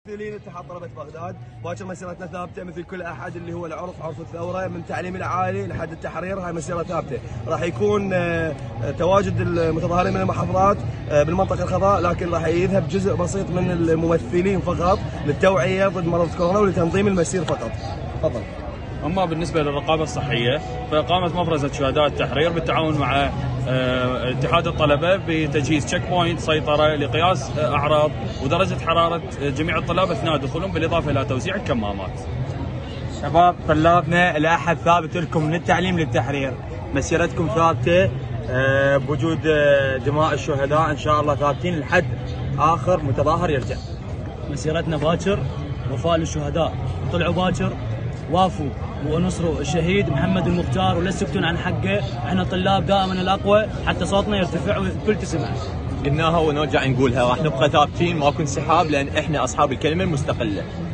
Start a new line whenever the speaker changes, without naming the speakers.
ممثلين اتحاد طلبة بغداد، باكر مسيرتنا ثابته مثل كل احد اللي هو العرف، عرف الثوره من التعليم العالي لحد التحرير، هاي مسيره ثابته. راح يكون تواجد المتظاهرين من المحافظات بالمنطقه الخضراء، لكن راح يذهب جزء بسيط من الممثلين فقط للتوعيه ضد مرض كورونا ولتنظيم المسير فقط. تفضل.
اما بالنسبه للرقابه الصحيه فقامت مفرزه شهداء التحرير بالتعاون مع اتحاد الطلبه بتجهيز تشيك بوينت سيطره لقياس اعراض ودرجه حراره جميع الطلاب اثناء دخولهم، بالاضافه الى توزيع الكمامات.
شباب طلابنا الاحد ثابت لكم من التعليم للتحرير، مسيرتكم ثابته بوجود دماء الشهداء، ان شاء الله ثابتين لحد اخر متظاهر يرجع.
مسيرتنا باكر، وفاء للشهداء، طلعوا باكر وافوا ونصروا الشهيد محمد المختار ولا تسكتون عن حقه. احنا طلاب دائما الاقوى حتى صوتنا يرتفع والكل تسمع.
قلناها ونرجع نقولها، راح نبقى ثابتين، ماكو انسحاب، لان احنا اصحاب الكلمه المستقله.